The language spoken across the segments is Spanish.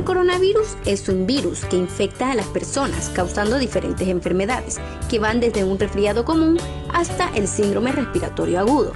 coronavirus es un virus que infecta a las personas, causando diferentes enfermedades, que van desde un resfriado común hasta el síndrome respiratorio agudo.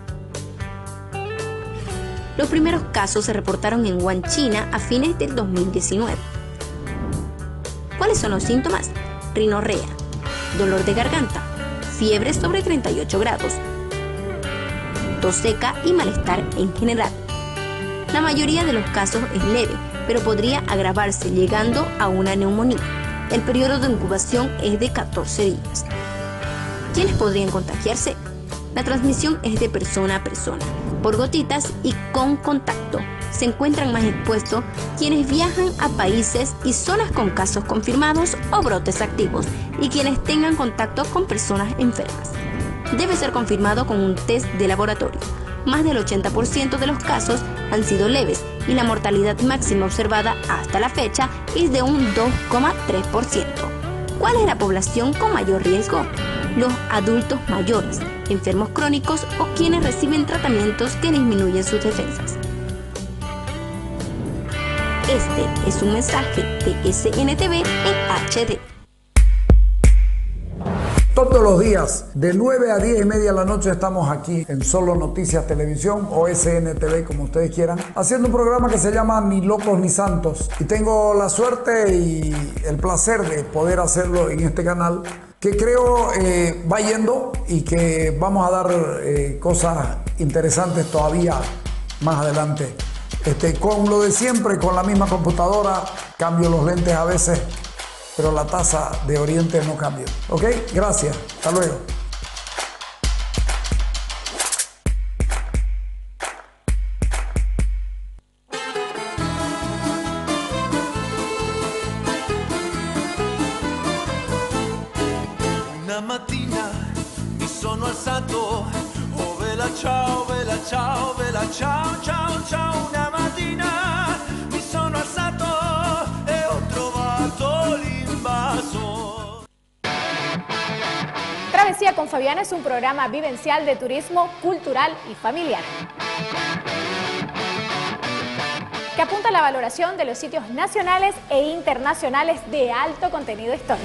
Los primeros casos se reportaron en Wuhan, China, a fines del 2019. ¿Cuáles son los síntomas? Rinorrea, dolor de garganta, fiebre sobre 38 grados, tos seca y malestar en general. La mayoría de los casos es leve, pero podría agravarse llegando a una neumonía. El periodo de incubación es de 14 días. ¿Quiénes podrían contagiarse? La transmisión es de persona a persona, por gotitas y con contacto. Se encuentran más expuestos quienes viajan a países y zonas con casos confirmados o brotes activos y quienes tengan contacto con personas enfermas. Debe ser confirmado con un test de laboratorio. Más del 80% de los casos han sido leves y la mortalidad máxima observada hasta la fecha es de un 2,3%. ¿Cuál es la población con mayor riesgo? Los adultos mayores, enfermos crónicos o quienes reciben tratamientos que disminuyen sus defensas. Este es un mensaje de SNTV en HD. Todos los días, de 9 a 10 y media de la noche, estamos aquí en Solo Noticias Televisión o SNTV, como ustedes quieran, haciendo un programa que se llama Ni Locos Ni Santos. Y tengo la suerte y el placer de poder hacerlo en este canal, que creo va yendo y que vamos a dar cosas interesantes todavía más adelante. Con lo de siempre, con la misma computadora, cambio los lentes a veces, pero la taza de Oriente no cambia. ¿Ok? Gracias. Hasta luego. Una mattina mi sono alzato, oh vela ciao, vela ciao, vela ciao, ciao, ciao. Una mattina mi sono alzato e ho trovato l'invaso. Travesía con Fabián es un programa vivencial de turismo cultural y familiar que apunta a la valoración de los sitios nacionales e internacionales de alto contenido histórico.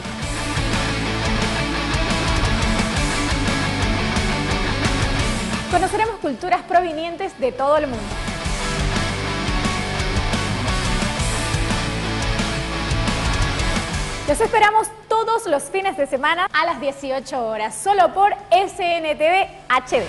Conoceremos culturas provenientes de todo el mundo. Los esperamos todos los fines de semana a las 18 horas, solo por SNTV HD.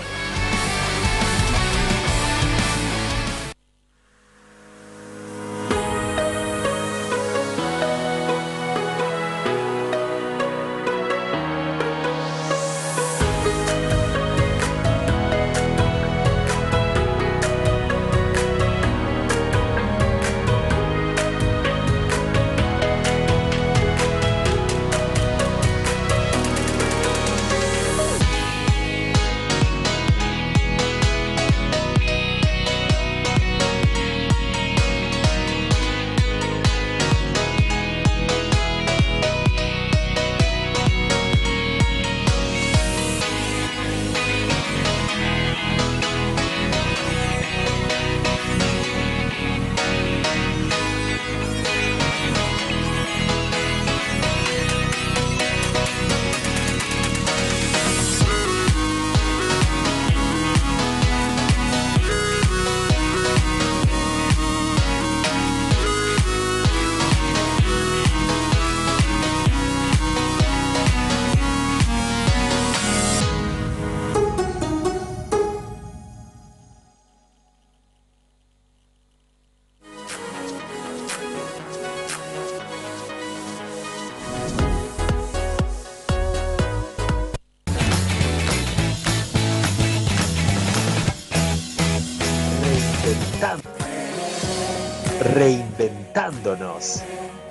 Reinventándonos.